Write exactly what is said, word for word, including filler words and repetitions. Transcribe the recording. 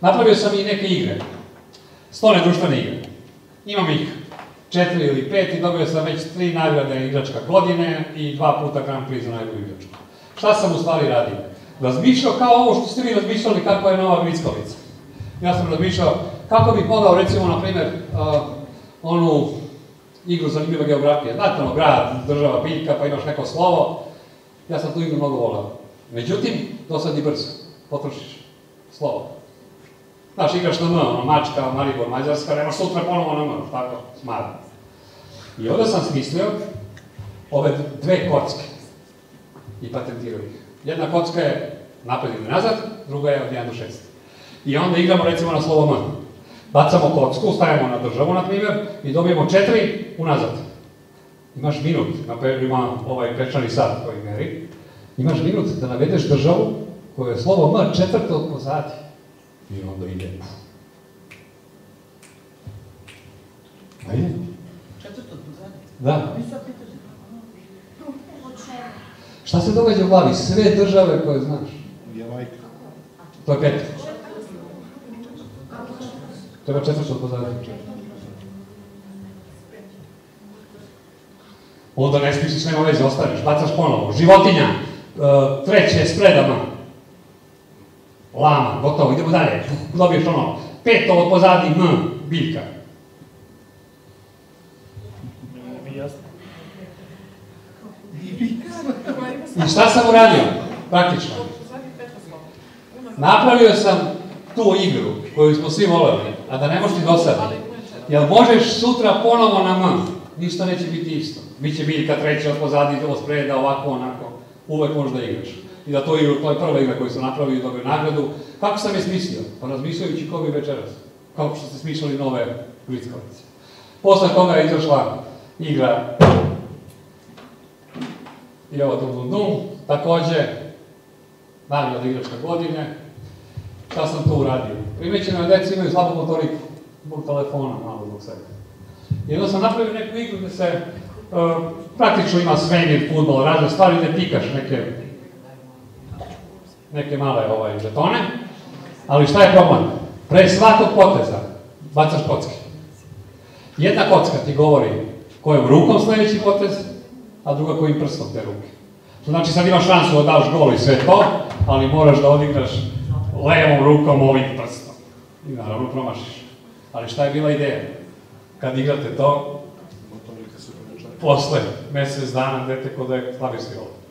Napravio sam i neke igre. Stone društvene igre. Imam ih četiri ili pet i dobio sam već tri nagrade igračka godine i dva puta Grand Prix za najbolju igračku. Šta sam u stvari radio? Razmišljao kao ovo što ste vi razmišljali kako je nova grickalica. Ja sam razmišljao kako bih mogao, recimo, na primjer, onu igru zanimljiva geografija. Znate, ono, grad, država, biljka, pa imaš neko slovo. Ja sam tu igru mnogo volao. Međutim, dosad brzo. Potrošiš slovo. Znaš, igraš na M, ono, Mačka, Maribor, Mađarska, nemaš sutra ponovo na M, tako, smara. I onda sam smislio ove dve kocke i patentirao ih. Jedna kocka je napred ili nazad, druga je od jedan do šest. I onda igramo, recimo, na slovo M. Bacamo kocku, stavimo na državu, na primjer, i dobijemo četiri unazad. Imaš minut, na primjer ima ovaj pečani sat koji meri, imaš minut da navedeš državu koja je slovo M četvrto od pozadi. I onda ide. Ajde. Četvrto od pozadi? Da. Šta se događa u glavi? Sve države koje znaš. Jamajka. To je peto. To je četvrto od pozadi. Onda ne smisliš, nema veze, ostaviš, bacaš ponovo. Životinja, treće, spredama. Lama, gotovo, idemo dalje. Dobiješ ono, peto od pozadi, M, biljka. Mi jasno. I šta sam uradio? Praktično. Napravio sam tu igru koju smo svi voleli, a da ne možeš ti dosaditi. Jer možeš sutra ponovo na M, ništa neće biti isto. Biće biljka treća od pozadi, od spreda, ovako, onako. Uvek možeš da igraš. I da to je prva igra koju sam napravio i dobio nagradu. Kako sam je smislio? Pa razmišljajući ko bi večeras. Kako što ste smišljali nove grickalice. Posle toga je izašla igra i ovo Dum Dum Dum. Takođe, nagrada igračka godine. Šta sam to uradio? Primećeno je da deca imaju slabu motoriku. Zbog telefona, malo zbog sebe. Jedno sam napravio neku igru gde se praktično ima svemir, fudbal, razne stvari, gde pikaš neke neke male žetone, ali šta je problem? Pre svakog poteza bacaš kocke. Jedna kocka ti govori kojom rukom sledeći potez, a druga kojim prstom te ruke. To znači sad imaš šansu da daš gol i sve to, ali moraš da odigraš levom rukom ovim prstom. I naravno promašiš. Ali šta je bila ideja? Kad igrate to, posle mesec dana dete kod da je slavi svi ovo.